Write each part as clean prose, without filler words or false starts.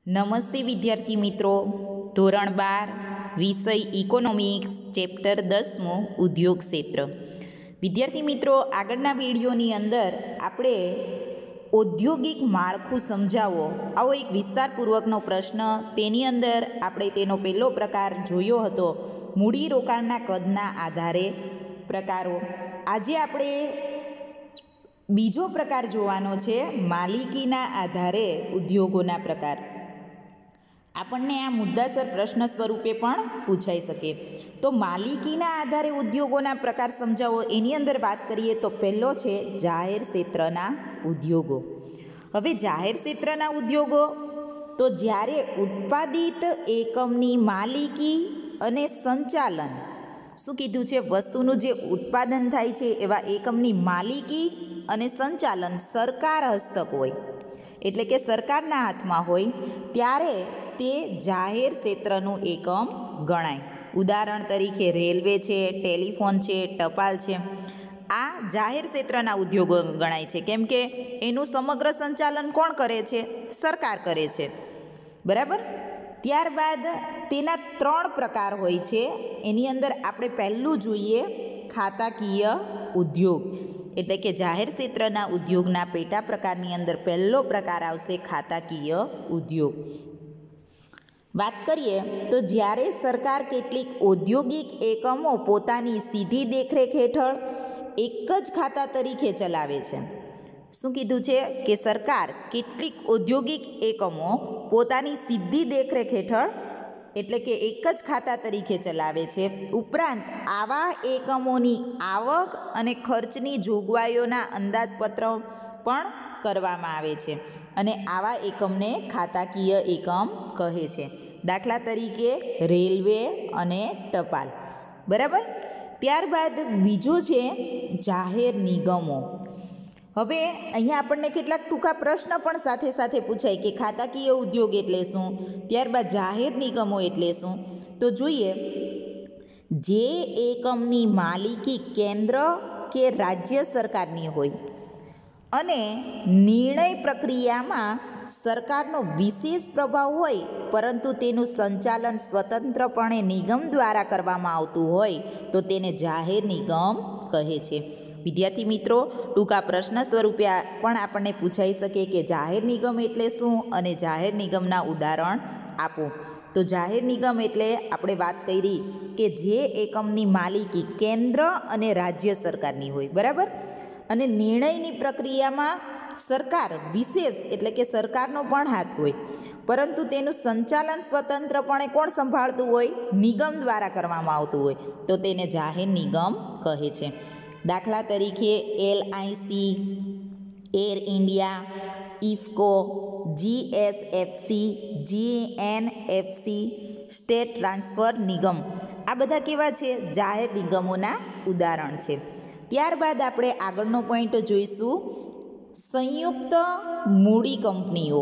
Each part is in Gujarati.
નમસ્તે વિદ્યાર્થી મિત્રો, ધોરણ 12 વિષય ઇકોનોમિક્સ ચેપ્ટર 10 ઉદ્યોગ ક્ષેત્ર. વિદ્યાર્થી મિત્રો, આગળના વિડીયોની અંદર આપણે ઔદ્યોગિક માળખું સમજાવો આવો એક વિસ્તારપૂર્વકનો પ્રશ્ન, તેની અંદર આપણે તેનો પહેલો પ્રકાર જોયો હતો, મૂડીરોકાણના કદના આધારે પ્રકારો. આજે આપણે બીજો પ્રકાર જોવાનો છે, માલિકીના આધારે ઉદ્યોગોના પ્રકાર. આપણને આ મુદ્દાસર પ્રશ્ન સ્વરૂપે પણ પૂછાઈ શકે. તો માલિકીના આધારે ઉદ્યોગોના પ્રકાર સમજાવો. એની અંદર વાત કરીએ તો પહેલો છે જાહેર ક્ષેત્રના ઉદ્યોગો. હવે જાહેર ક્ષેત્રના ઉદ્યોગો તો જ્યારે ઉત્પાદિત એકમની માલિકી અને સંચાલન, શું કીધું છે, વસ્તુનું જે ઉત્પાદન થાય છે એવા એકમની માલિકી અને સંચાલન સરકાર હસ્તક હોય, એટલે કે સરકારના હાથમાં હોય, ત્યારે તે જાહેર ક્ષેત્રનું એકમ ગણાય. ઉદાહરણ તરીકે રેલવે છે, ટેલિફોન છે, ટપાલ છે, આ જાહેર ક્ષેત્રના ઉદ્યોગો ગણાય છે. કેમ કે એનું સમગ્ર સંચાલન કોણ કરે છે? સરકાર કરે છે, બરાબર. ત્યારબાદ તેના 3 પ્રકાર હોય છે. એની અંદર આપણે પહેલું જોઈએ ખાતાકીય ઉદ્યોગ, એટલે કે જાહેર ક્ષેત્રના ઉદ્યોગના પેટા પ્રકારની અંદર પહેલો પ્રકાર આવશે ખાતાકીય ઉદ્યોગ. વાત કરીએ તો જ્યારે સરકાર કેટલીક ઔદ્યોગિક એકમો પોતાની સીધી દેખરેખ હેઠળ એક જ ખાતા તરીકે ચલાવે છે. શું કીધું છે કે સરકાર કેટલીક ઔદ્યોગિક એકમો પોતાની સીધી દેખરેખ હેઠળ, એટલે કે એક જ ખાતા તરીકે ચલાવે છે. ઉપરાંત આવા એકમોની આવક અને ખર્ચની જોગવાઈઓના અંદાજપત્ર પણ કરવામાં આવે છે અને આવા એકમને ખાતાકીય એકમ કહે છે. દાખલા તરીકે રેલવે અને ટપાલ, બરાબર. ત્યારબાદ બીજો છે જાહેર નિગમો. હવે અહીંયા આપણને કેટલાક ટૂંકા પ્રશ્ન પણ સાથે સાથે પૂછાય કે ખાતાકીય ઉદ્યોગ એટલે શું, ત્યારબાદ જાહેર નિગમો એટલે શું. તો જોઈએ, જે એકમની માલિકી કેન્દ્ર કે રાજ્ય સરકારની હોય અને નિર્ણય પ્રક્રિયામાં સરકારનો વિશેષ પ્રભાવ હોય, પરંતુ તેનું સંચાલન સ્વતંત્રપણે નિગમ દ્વારા કરવામાં આવતું હોય, તો તેને જાહેર નિગમ કહે છે. વિદ્યાર્થી મિત્રો, ટૂંકા પ્રશ્ન સ્વરૂપે પણ આપણને પૂછાઈ શકે કે જાહેર નિગમ એટલે શું અને જાહેર નિગમના ઉદાહરણ આપો. તો જાહેર નિગમ એટલે આપણે વાત કરી કે જે એકમની માલિકી કેન્દ્ર અને રાજ્ય સરકારની હોય, બરાબર, અને નિર્ણયની પ્રક્રિયામાં સરકાર વિશેષ, એટલે કે સરકારનો પણ હાથ હોય, પરંતુ તેનું સંચાલન સ્વતંત્રપણે કોણ સંભાળતું હોય? નિગમ દ્વારા કરવામાં આવતું હોય, તો તેને જાહેર નિગમ કહે છે. દાખલા તરીકે LIC, Air India, IFFCO, GSFC, GNFC, state transfer નિગમ, આ બધા કેવા છે? જાહેર નિગમોના ઉદાહરણ છે. ત્યારબાદ આપણે આગળનો પોઈન્ટ જોઈશું, સંયુક્ત મૂડી કંપનીઓ.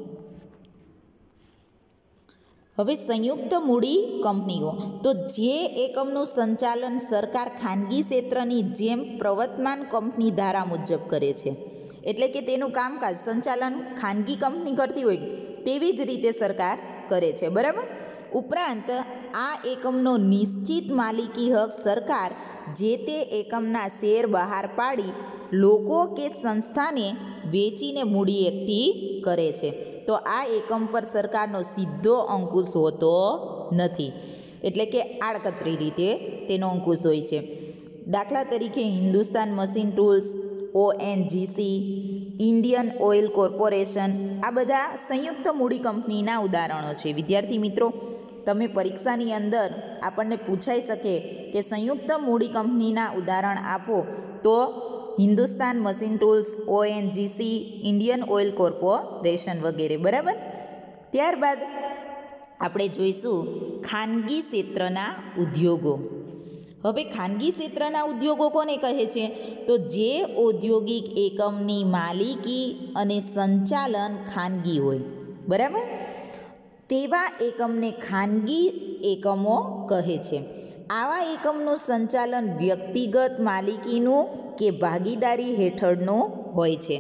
હવે સંયુક્ત મૂડી કંપનીઓ તો જે એકમનું સંચાલન સરકાર ખાનગી ક્ષેત્રની જેમ પ્રવર્તમાન કંપની ધારા મુજબ કરે છે, એટલે કે તેનું કામકાજ સંચાલન ખાનગી કંપની કરતી હોય તેવી જ રીતે સરકાર કરે છે, બરાબર. ઉપરાંત આ એકમનો નિશ્ચિત માલિકી હક સરકાર જે તે એકમના શેર બહાર પાડી લોકો કે સંસ્થાને વેચીને મૂડી એકઠી કરે છે. તો આ એકમ પર સરકારનો સીધો અંકુશ હોતો નથી, એટલે કે આડકતરી રીતે તેનો અંકુશ હોય છે. દાખલા તરીકે Hindustan Machine Tools, ONGC, Indian Oil Corporation, આ બધા સંયુક્ત મૂડી કંપનીના ઉદાહરણો છે. વિદ્યાર્થી મિત્રો, તમે પરીક્ષાની અંદર આપણને પૂછાઈ શકે કે સંયુક્ત મૂડી કંપનીના ઉદાહરણ આપો, તો Hindustan Machine Tools, ONGC, Indian Oil Corporation વગેરે, બરાબર. ત્યારબાદ આપણે જોઈશું ખાનગી ક્ષેત્રના ઉદ્યોગો. હવે ખાનગી ક્ષેત્રના ઉદ્યોગો કોને કહે છે? તો જે ઔદ્યોગિક એકમની માલિકી અને સંચાલન ખાનગી હોય, બરાબર, તેવા એકમને ખાનગી એકમો કહે છે. આવા એકમનું સંચાલન વ્યક્તિગત માલિકીનું કે ભાગીદારી હેઠળનું હોય છે.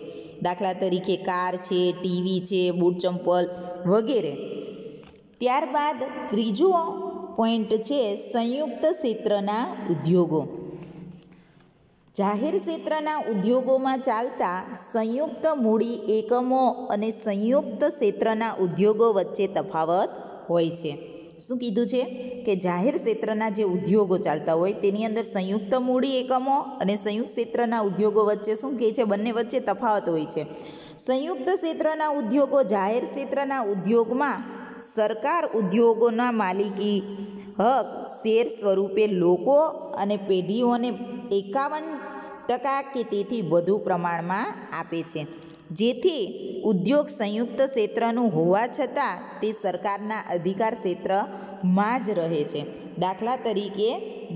દાખલા તરીકે કાર છે, ટીવી છે, બૂટ ચંપલ વગેરે. ત્યારબાદ ત્રીજો પોઈન્ટ છે સંયુક્ત ક્ષેત્રના ઉદ્યોગો. જાહેર ક્ષેત્રના ઉદ્યોગોમાં ચાલતા સંયુક્ત મૂડી એકમો અને સંયુક્ત ક્ષેત્રના ઉદ્યોગો વચ્ચે તફાવત હોય છે. શું કીધું છે કે જાહેર ક્ષેત્રના જે ઉદ્યોગો ચાલતા હોય તેની અંદર સંયુક્ત મૂડી એકમો અને સંયુક્ત ક્ષેત્રના ઉદ્યોગો વચ્ચે શું કહે છે, બંને વચ્ચે તફાવત હોય છે. સંયુક્ત ક્ષેત્રના ઉદ્યોગો જાહેર ક્ષેત્રના ઉદ્યોગમાં સરકાર ઉદ્યોગોના માલિકી હક શેર સ્વરૂપે લોકો અને પેઢીઓને 51% કે તેથી વધુ પ્રમાણમાં આપે છે, જેથી ઉદ્યોગ સંયુક્ત ક્ષેત્રનું હોવા છતાં તે સરકારના અધિકાર ક્ષેત્રમાં જ રહે છે. દાખલા તરીકે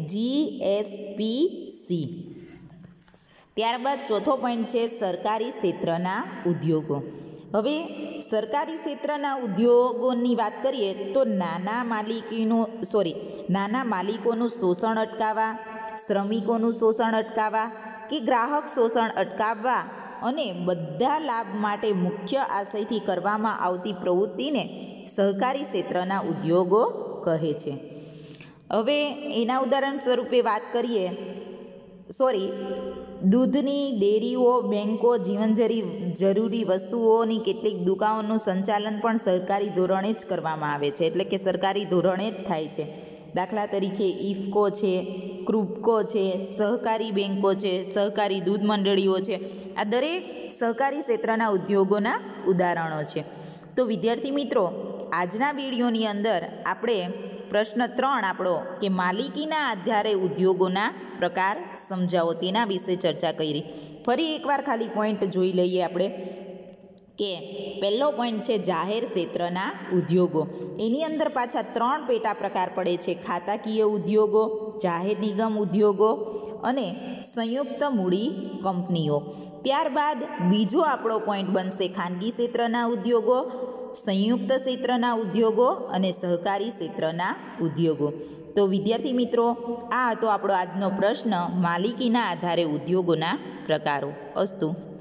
GSPC. ત્યારબાદ ચોથો પોઈન્ટ છે સરકારી ક્ષેત્રના ઉદ્યોગો. હવે સરકારી ક્ષેત્રના ઉદ્યોગોની વાત કરીએ તો નાના માલિકોનું શોષણ અટકાવવા, શ્રમિકોનું શોષણ અટકાવવા કે ગ્રાહક શોષણ અટકાવવા અને બધા લાભ માટે મુખ્ય આશયથી કરવામાં આવતી પ્રવૃત્તિને સહકારી ક્ષેત્રના ઉદ્યોગો કહે છે. હવે એના ઉદાહરણ સ્વરૂપે વાત કરીએ દૂધની ડેરીઓ, બેન્કો, જીવન જરૂરી વસ્તુઓની કેટલીક દુકાનોનું સંચાલન પણ સરકારી ધોરણે જ કરવામાં આવે છે, એટલે કે સરકારી ધોરણે જ થાય છે. દાખલા તરીકે ઇફકો છે, ક્રુપકો છે, સહકારી બેન્કો છે, સહકારી દૂધ મંડળીઓ છે. આ દરેક સહકારી ક્ષેત્રના ઉદ્યોગોના ઉદાહરણો છે. તો વિદ્યાર્થી મિત્રો, આજના વિડીયોની અંદર આપણે પ્રશ્ન 3 આપણો કે માલિકીના આધારે ઉદ્યોગોના પ્રકાર સમજાવો તેના વિશે ચર્ચા કરી. ફરી એકવાર ખાલી પોઈન્ટ જોઈ લઈએ આપણે કે પહેલો પોઈન્ટ છે જાહેર ક્ષેત્રના ઉદ્યોગો. એની અંદર પાછા 3 પેટા પ્રકાર પડે છે: ખાતાકીય ઉદ્યોગો, જાહેર નિગમ ઉદ્યોગો અને સંયુક્ત મૂડી કંપનીઓ. ત્યારબાદ બીજો આપણો પોઈન્ટ બનશે ખાનગી ક્ષેત્રના ઉદ્યોગો, સંયુક્ત ક્ષેત્રના ઉદ્યોગો અને સહકારી ક્ષેત્રના ઉદ્યોગો. તો વિદ્યાર્થી મિત્રો, આ હતો આપણો આજનો પ્રશ્ન, માલિકીના આધારે ઉદ્યોગોના પ્રકારો. અસ્તુ.